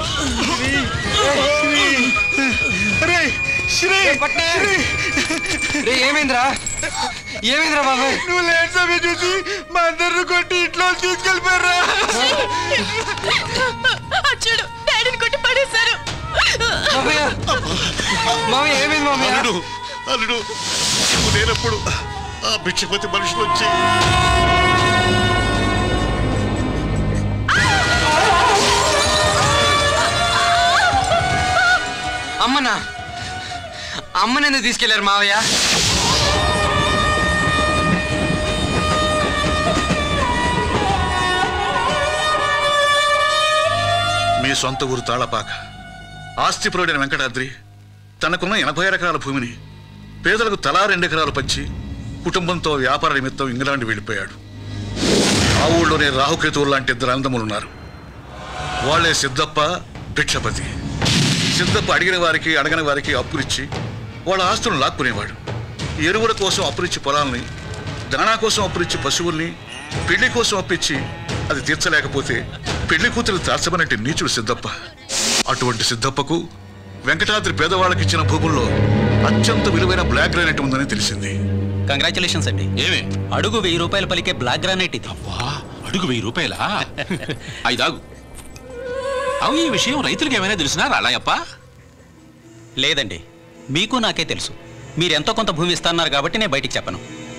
ఏమైందిరా ఏమైందిరా బాబాయ్? నువ్వు లేట్ సమయం చూసి మా అందరిని కొట్టి ఇంట్లో తీసుకెళ్ళిపోయారా? చూడు డాడీని కొట్టి పడేశారు. ఏమైంది మామయ్య? అల్లుడు లేనప్పుడు ఆ భిక్షపతి మనుషులు వచ్చి అమ్మనా అమ్మని ఎందుకు తీసుకెళ్లారు మావయ్య? మీ సొంత ఊరు తాళపాక ఆస్తిపరుడైన వెంకటాద్రి తనకున్న 80 ఎకరాల భూమిని పేదలకు తలా 2 ఎకరాలు పంచి కుటుంబంతో వ్యాపార నిమిత్తం ఇంగ్లాండ్ వెళ్ళిపోయాడు. ఆ ఊళ్ళోనే రాహుకేతువులు లాంటి 2 అన్నదమ్ములున్నారు. వాళ్లే సిద్ధప్ప, భిక్షపతి. సిద్ధప్ప అడిగిన వారికి అడగని వారికి అప్పులిచ్చి వాళ్ళ ఆస్తులను లాక్కునేవాడు. ఎరువుల కోసం అప్పులిచ్చి పొలాల్ని, దాణా కోసం అప్పులిచ్చి పశువుల్ని, పెళ్లి కోసం అప్పిచ్చి అది తీర్చలేకపోతే పెళ్లి కూతురు తార్చమనంటే నీచుడు సిద్ధప్ప. అటువంటి సిద్ధప్పకు వెంకటాద్రి పేదవాళ్ళకి ఇచ్చిన భూముల్లో అత్యంత విలువైన బ్లాక్ గ్రానైట్ ఉందని తెలిసింది. కంగ్రాచులేషన్స్ అండి. ఏమే అడుగు 1000 రూపాయలు పలికే బ్లాక్ గ్రానైట్ ఇది. అడుగు 1000 రూపాయలా? ఐదాగు. అవు ఈ విషయం రైతులకు ఏమైనా తెలిసినా రాళాయప్ప? లేదండి, మీకు నాకే తెలుసు. మీరెంతో కొంత భూమి ఇస్తున్నారు కాబట్టి నేను బయటికి చెప్పను.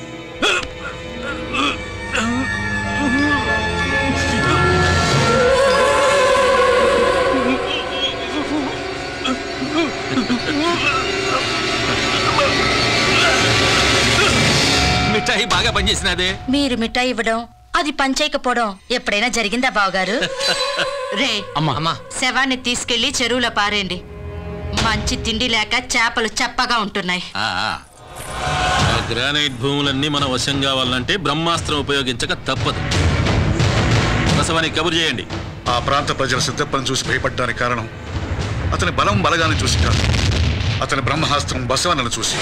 మిఠాయి బాగా పనిచేసినదే. మీరు మిఠాయి ఇవ్వడం, అది పనిచేయకపోవడం ఎప్పుడైనా జరిగిందా బావగారు? రే అమ్మా, శవాన్ని తీసుకెళ్లి చెరువులో పారేయండి. మంచి తిండి లేక చేపలు చప్పగా ఉంటున్నాయి. గ్రానైట్ భూములన్నీ మన వశం కావాలంటే బ్రహ్మాస్త్రం ఉపయోగించక తప్పదు. బసవానికి కబురు చేయండి. ఆ ప్రాంత ప్రజల సిద్ధప్పని చూసి భయపడ్డానికి కారణం అతని బలం బలగాన్ని చూసి కాదు, అతని బ్రహ్మాస్త్రం బసవన్నను చూసి.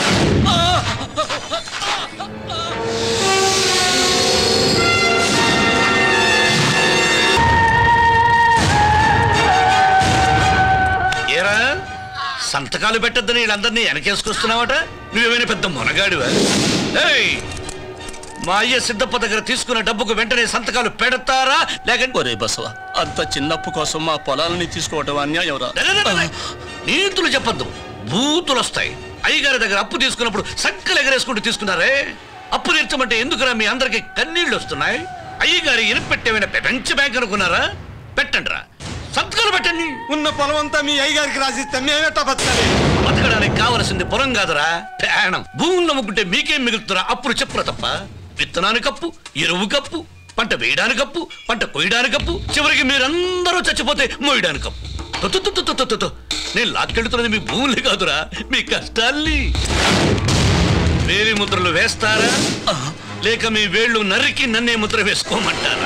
ఏరా సంతకాలు పెట్టద్దని వీళ్ళందరినీ వెనకేసుకొస్తున్నావట? నువ్వేమైనా పెద్ద మొనగాడివా? మా అయ్య సిద్ధప్ప దగ్గర తీసుకున్న డబ్బుకు వెంటనే సంతకాలు పెడతారా లేకంటే? ఒరే బసవ, అంత చిన్నప్పు కోసం మా పొలాలని తీసుకోవటం అన్యాయం రా. నీతులు చెప్పద్దు, బూతులు వస్తాయి. అయ్యగారి దగ్గర అప్పు తీసుకున్నప్పుడు సక్కలు ఎగరేసుకుంటూ తీసుకున్నారే. అప్పు తీర్చమంటే ఎందుకురా మీ అందరికి కన్నీళ్లు వస్తున్నాయి? అయ్యగారి ఇనుపెట్టేమైనా ప్రపంచ బ్యాంక్ అనుకున్నారా? పెట్టండి రా, సంతకాలు పెట్టండి. ఉన్న పొలం అంతా మీ అయ్యగారికి రాసిస్తే మేమేటా బతకాలి? బతకడానికి కావలసింది పొలం కాదురా, ప్రాణం. భూములు అమ్ముకుంటే మీకేం మిగులుతురా? అప్పులు చెప్పురా తప్ప. విత్తనానికి అప్పు, ఎరువు కప్పు, పంట వేయడానికి అప్పు, పంట కొయ్యడానికి అప్పు, చివరికి మీరందరూ చచ్చిపోతే మోయడానికి అప్పు. నేను లాక్కెళ్తున్నది మీ భూములే కాదురా, మీ కష్టాల్ని. వేలి ముద్రలు వేస్తారా లేక మీ వేళ్లు నరికి నన్నే ముద్ర వేసుకోమంటారా?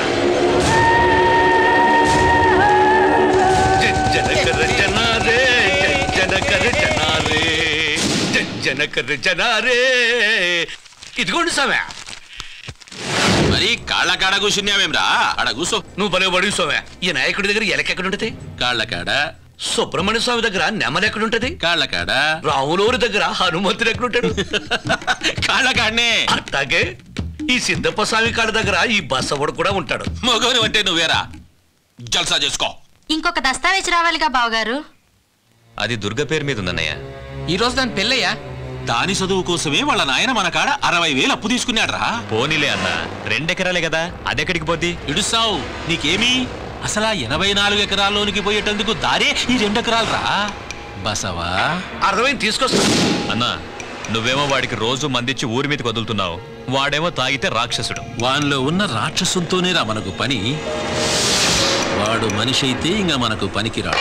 ఇదిగోండి సోమ్యా. మరి కాళ్ళ కాడ కూర్చున్నావేమ్రా? ఆడ కూర్చో. నువ్వు పని పడి సోమ్యా. ఈ నాయకుడి దగ్గర ఎలకెక్కడుంటది? కాళ్ళ కాడ. సుబ్రహ్మణ్య స్వామి దగ్గర నెమలెక్కడుంటది? కాళ్ళ కాడ. రాములూరి దగ్గర హనుమంతుడు ఎక్కడుంటాడు? కాళ్ళ కాడనే. అట్లాగే ఈ సిద్ధప్ప స్వామి కాళ్ళ దగ్గర ఈ బసవుడు కూడా ఉంటాడు. మగవని అంటే నువ్వేరా, జల్సా చేసుకో. ఇంకొక దస్తావేజ్ రావాలిగా బావగారు. అది దుర్గ పేరు మీద ఉందన్నయ్య. ఈ రోజు దాని పెళ్ళయ్యా. దాని చదువు కోసమే వాళ్ళ నాయన మన కాడ 60,000 అప్పు తీసుకున్నాడ్రా. పోనీలే అన్న, 2 ఎకరాలే కదా, అదెక్కడికి పోద్ది? ఇడుస్తావు నీకేమి? అసలు 84 ఎకరాల్లోనికి పోయేటందుకు దారే ఈ 2 ఎకరాలు రా బసవా. అర్థమైంది, తీసుకొస్తా. అన్నా, నువ్వేమో వాడికి రోజు మందిచ్చి ఊరి మీదకి వదులుతున్నావు, వాడేమో తాగితే రాక్షసుడు. వానిలో ఉన్న రాక్షసుతోనేరా మనకు పని. వాడు మనిషి అయితే ఇంకా మనకు పనికి రాడు.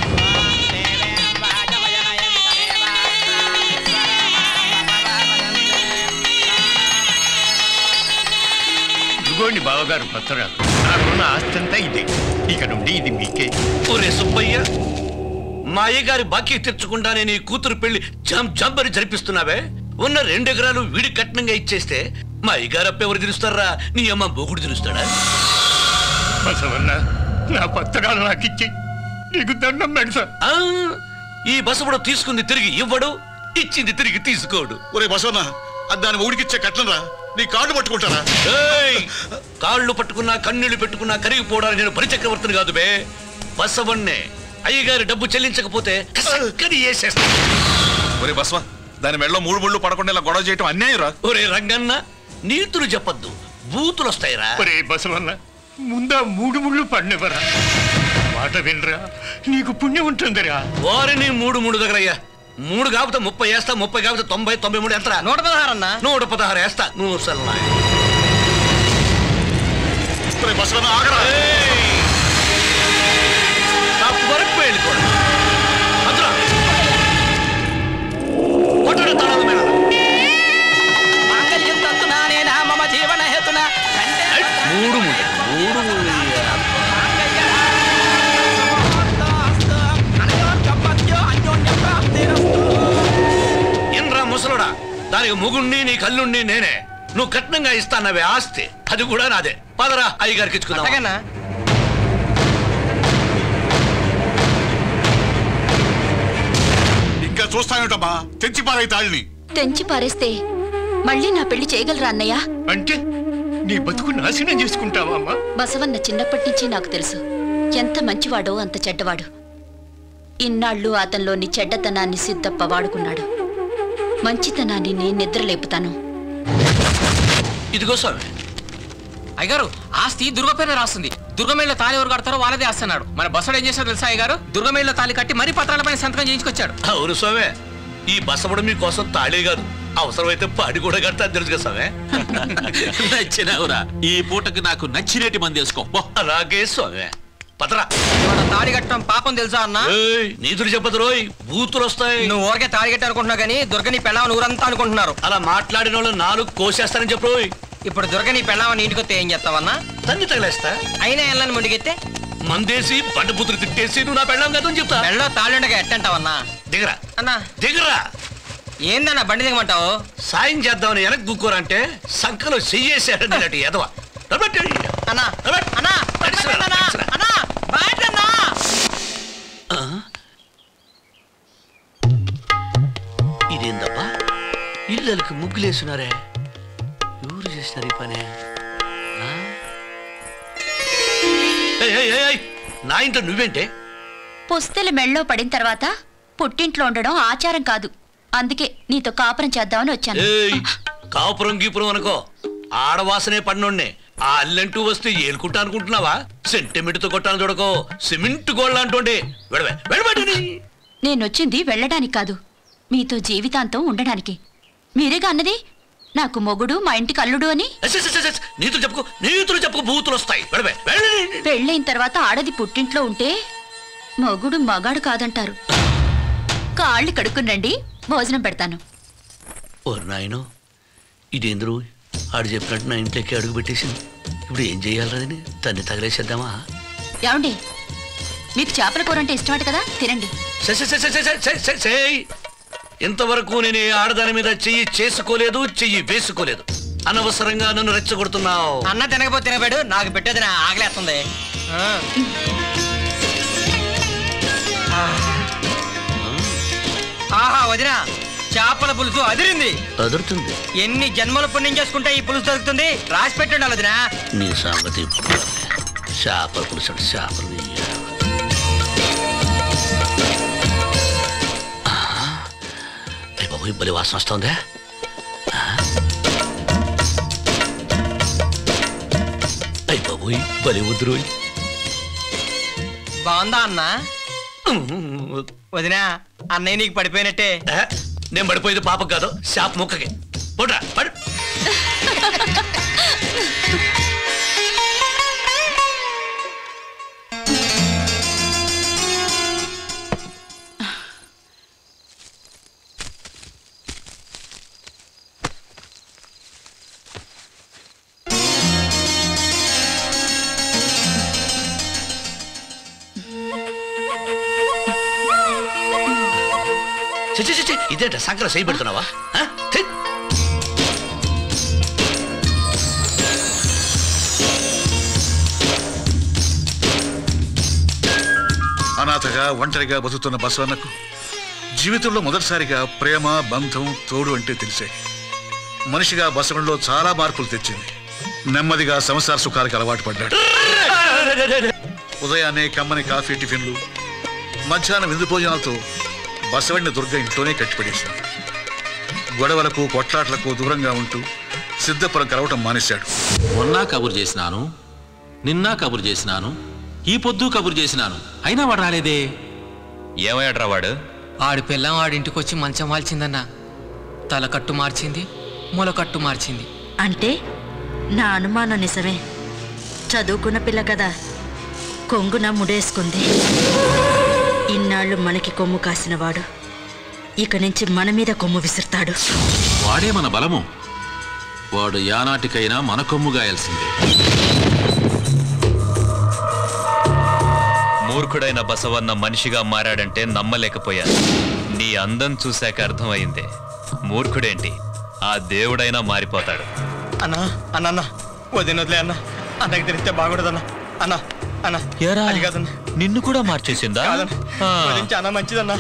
ఇదిగోండి బావగారు పత్రాలు. నాకున్న ఆస్తి అంతా ఇదే, ఇక నుండి ఇది మీకే. ఒరే సుబ్బయ్య, మా అయ్యగారి బాకీ తెచ్చుకుంటానే నీ కూతురు పెళ్లి జంబరి జరిపిస్తున్నావే. ఉన్న 2 ఎకరాలు వీడి కట్నంగా ఇచ్చేస్తే మా అయ్యగారు అప్పు ఎవరు తెలుస్తారా? నీ అమ్మ బోకుడు తెలుస్తాడా? బసవన్న, నా పత్రాలు నాకిచ్చి నీకు దండం పెడతా. ఈ బసవడు తీసుకుంది తిరిగి ఇవ్వడు, ఇచ్చింది తిరిగి తీసుకోడు. ఒరే బసవన్న, అది దాని ఊడికిచ్చే కట్లరా, నీ కాళ్ళు పట్టుకుంటారా? కాళ్ళు పట్టుకున్నా కన్నీళ్లు పెట్టుకున్నా కరిగిపోవడానికి నేను పరిచక్రవర్తిని కాదు బే, బసవన్నే. అయ్యగారి డబ్బు చెల్లించకపోతే ఒరే బసవ, దాని మెడలో 3 ముళ్ళు పడకుండా ఇలా గొడవ చేయటం అన్యాయం రా. ఒరే రంగన్న, నీతులు చెప్పద్దు, బూతులు వస్తాయిరా. ఒరే బసవన్న, ముందా 3 ముళ్ళు పడినవరా, మాట వినరా, నీకు పుణ్యం ఉంటుందిరా. వారిని 3 దగ్గరయ్యా. 3 కాకపోతే 30 వేస్తా, 30 కాకపోతే 90, 93 ఎంతరా? 116 అన్నా. 116 వేస్తా. నువ్వు సల్లా బసవన్న ఆగరా. వరకు వెళ్ళిపోడు. అందులో కొట్టడు తడాలు మేడ. మూడు ఎన్రా ముసలుడా, దానికి ముగుణ్ణి నీ కల్లుణ్ణి నేనే. నువ్వు కట్నంగా ఇస్తానవే ఆస్తి, అది కూడా నాదే. పదరా అయ్యగారికి ఇచ్చుకుందా. ఇంకా చూస్తానేటమ్మా, తెంచి పారాయి తాళ్ళని. తెంచి పారేస్తే మళ్ళీ నా పెళ్లి చేయగలరా అన్నయ్య? అంటే నీ బతుకు నాశనం చేసుకుంటావా అమ్మా? బసవన్న చిన్నప్పటి నుంచి నాకు తెలుసు, ఎంత మంచివాడో అంత చెడ్డవాడు. ఇన్నాళ్ళు అతనిలోని చెడ్డతనాన్ని సిద్ధప్ప వాడుకున్నాడు. మంచితనాన్ని నేను నిద్రలేపుతాను. ఇదిగో స్వామి. అయ్యగారు, ఆస్తి దుర్గపేర రాస్తుంది. దుర్గమేళ్ళ తాళి ఎవరు కడతారో వాళ్ళదే అస్తున్నాడు. మన బసడు ఏం చేశాడు తెలుసా అయ్యగారు? దుర్గమేళ్ళ తాళి కట్టి మరీ పత్రాలపైన సంతకం చేయించుకొచ్చాడు. అవును స్వామి, ఈ బసవడు మీకోసం తాళే కాదు, అవసరమైతే పాడి కూడా కడతా తెలుసు కదా స్వామి. నచ్చినవురా, ఈ పూటకి నాకు నచ్చినట్టు మంది వేసుకో. అలాగే స్వామి, పత్రా. తాళి కట్టడం పాపం తెలుసా అన్న? నీతులు చెప్పదు రోయ్, బూతులు వస్తాయి. నువ్వు ఊరికే తాళి కట్టి అనుకుంటున్నావు కానీ దుర్గని పెళ్ళామని ఊరంతా అనుకుంటున్నారు. అలా మాట్లాడిన వాళ్ళు 4 కోసేస్తానని చెప్పు రోయ్. ఇప్పుడు దుర్గని పెళ్ళామని ఇంటికొస్తే ఏం చేస్తావన్నా? తన్ని తగిలేస్తా. అయినా ఎల్లని ముందుకెత్తే మందేసి బండ బుద్ధులు తిట్టేసి నువ్వు నా పెళ్ళాం కదా అని చెప్తా. పెళ్ళలో తాళిండగా ఎట్టంటావన్నా? దిగరా అన్నా, దిగరా. ఏందన్నా బండి దిగమంటావు? సాయం చేద్దామని వెనక్కి గుక్కోరంటే సంఖలో చెయ్యేసాడు ఎదవ. అన్నా అన్నా అన్నా బాయన్నా. ఇదేందబ్బా, ఇళ్ళకి ముగ్గులేస్తున్నారే, ఎవరు చేసినారు ఈ పని? నా ఇంట్లో నువ్వేంటే? పుస్తెలు మెళ్ళో పడిన తర్వాత పుట్టింట్లో ఉండడం ఆచారం కాదు. అందుకే నీతో కాపురం చేద్దామని వచ్చాను. కాపురం గీపురం అనుకో, ఆడవాసనే పడినోడ్నే. ఆ అల్లంటూ వస్తే ఏలుకుంటా అనుకుంటున్నావా? సెంటిమెంట్తో కొట్టాను చూడకో, సిమెంట్ గోళ్ళ అంటుండే. నేనొచ్చింది వెళ్ళడానికి కాదు, మీతో జీవితాంతం ఉండడానికి. మీరేగా అన్నది నాకు మొగుడు, మా ఇంటికి అల్లుడు అని. నీతులు చెప్పుకో, నీతులు చెప్పుకో, బూతులు వస్తాయి. పెళ్ళైన తర్వాత ఆడది పుట్టింట్లో ఉంటే మొగుడు మగాడు కాదంటారు. కాళ్ళు కడుక్కునండి, భోజనం పెడతాను. ఓ నాయనో, ఇదేంద్రు ఆడు చెప్పినట్టు నా ఇంట్లోకి అడుగు పెట్టేసింది. ఇప్పుడు ఏం చెయ్యాలని దాన్ని తగలేసేద్దామా? ఏమండి, మీకు చేపల కూర అంటే ఇష్టమట కదా, తినండి. ఇంతవరకు నేను ఆడదాని మీద చెయ్యి చేసుకోలేదు, చెయ్యి వేసుకోలేదు. అనవసరంగా నన్ను రెచ్చగొడుతున్నావు. అన్న తినకపోతే తినబెడు, నాకు పెట్టేది నా ఆకలేస్తుంది. ఆహా వదినా, చేపల పులుసు అదిరింది. అదురుతుంది. ఎన్ని జన్మలు పుణ్యం చేసుకుంటే ఈ పులుసు దొరుకుతుంది. రాసి పెట్టండి వదినా. నీ సంగతి చేపల పులుసు అంటే చేపలు. బాబు బలి వాసన వస్తుందా? అయ్యి బాబు బలి వద్దురు. బాగుందా అన్న? వదినా, అన్నయ్య నీకు పడిపోయినట్టే. నేను పడిపోయేది పాపకు కాదు, శాప ముక్కకి. పోట్రా పడు. ఇదేంట సంకర చేయి పెడుతున్నావా? అనా అనాథగా ఒంటరిగా బతుకుతున్న బసవన్నకు జీవితంలో మొదటిసారిగా ప్రేమ బంధం తోడు అంటే తెలిసే మనిషిగా బసవన్లో చాలా మార్పులు తెచ్చింది. నెమ్మదిగా సంసార సుఖాలకు అలవాటు పడ్డాడు. ఉదయాన్నే కమ్మని కాఫీ టిఫిన్లు, మధ్యాహ్నం విందు భోజనాలతో బసవణ్ణి దుర్గ ఇంట్లోనే కట్టిపడేశాడు. గొడవలకు కొట్లాట్లకు దూరంగా ఉంటూ సిద్ధపురం కలవటం మానేశాడు. మొన్న కబురు చేసినాను, నిన్న కబురు చేసినాను, ఈ పొద్దు కబురు చేసినాను, అయినా వాడు రాలేదే. ఏమయ్యాడ్రా వాడు? ఆడి పిల్లం ఆడింటికి వచ్చి మంచం వాల్చిందన్నా. తలకట్టు మార్చింది, మొలకట్టు మార్చింది. అంటే నా అనుమానం నిజమే. చదువుకున్న పిల్ల కదా, కొంగున ముడేసుకుంది. ఇన్నాళ్ళు మనకి కొమ్ము కాసినవాడు ఇక నుంచి మన మీద కొమ్ము విసురుతాడు. వాడే మన బలము. వాడు యానాటికైనా మన కొమ్ము గాయాల్సిందే. మూర్ఖుడైన బసవన్న మనిషిగా మారాడంటే నమ్మలేకపోయాను. నీ అందం చూశాక అర్థమైంది. మూర్ఖుడేంటి, ఆ దేవుడైనా మారిపోతాడు. అన్నా అన్న వదినొదిలే అన్న, అన్నకి తెలిస్తే బాగుండదన్నా. అన్నా అన్న అది కాదన్నా, నిన్ను కూడా మార్చేసిందా? చాలా మంచిదన్నా.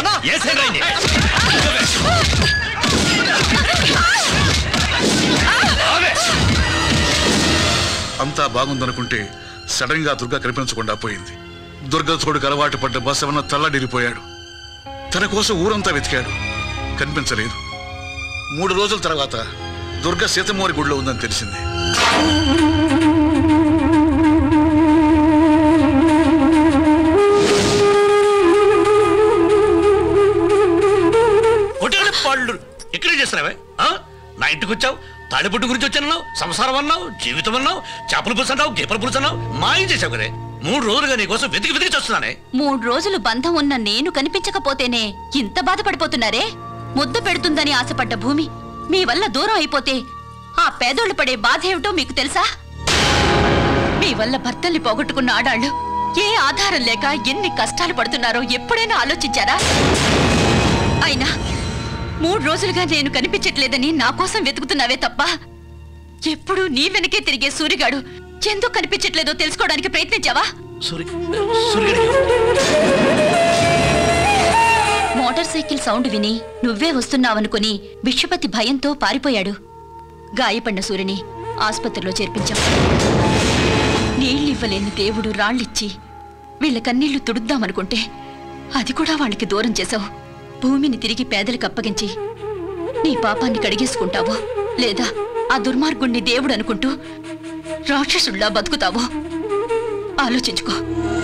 అంతా బాగుందనుకుంటే సడన్ గా దుర్గ కనిపించకుండా పోయింది. దుర్గ తోడుకు అలవాటు పడ్డ బసవన్న తల్లడిల్లిపోయాడు. తన కోసం ఊరంతా వెతికాడు, కనిపించలేదు. 3 రోజుల తర్వాత దుర్గ సీతమ్మవారి గుడిలో ఉందని తెలిసింది. వాళ్ళు ఇక్కడే చేస్తున్నావే? నా ఇంటికి వచ్చావు, తాడిపొట్టు గురించి వచ్చానన్నావు, సంసారం అన్నావు, జీవితం అన్నావు, చేపల పులుసు అన్నావు, గీపల పులుసు అన్నావు, మాయం చేసావు కదే. 3 రోజులుగా నీ కోసం వెతికి వెతికి చూస్తున్నానే. 3 రోజులు బంధం ఉన్న నేను కనిపించకపోతేనే ఇంత బాధపడిపోతున్నారే. ముద్దు పెడుతుందని ఆశపడ్డ భూమి మీ వల్ల దూరం అయిపోతే ఆ పేదోళ్లు పడే బాధ ఏమిటో మీకు తెలుసా? మీ వల్ల భర్తల్ని పోగొట్టుకున్న ఆడాళ్లు ఏ ఆధారం లేక ఎన్ని కష్టాలు పడుతున్నారో ఎప్పుడైనా ఆలోచించారా? అయినా 3 రోజులుగా నేను కనిపించట్లేదని నా కోసం వెతుకుతున్నావే తప్ప ఎప్పుడు నీ వెనకే తిరిగే సూరిగాడు ఎందుకు కనిపించట్లేదో తెలుసుకోవడానికి ప్రయత్నించావా? మోటార్ సైకిల్ సౌండ్ విని నువ్వే వస్తున్నావనుకుని విశ్వపతి భయంతో పారిపోయాడు. గాయపడిన సూరిని ఆసుపత్రిలో చేర్పించాం. నీళ్ళివ్వలేని దేవుడు రాళ్ళిచ్చి వీళ్ళ కన్నీళ్లు తుడుద్దామనుకుంటే అది కూడా వాళ్ళకి దూరం చేశావు. భూమిని తిరిగి పేదలకు అప్పగించి నీ పాపాన్ని కడిగేసుకుంటావో లేదా ఆ దుర్మార్గుణ్ణి దేవుడు అనుకుంటూ రాక్షసుల్లా బతుకుతావో ఆలోచించుకో.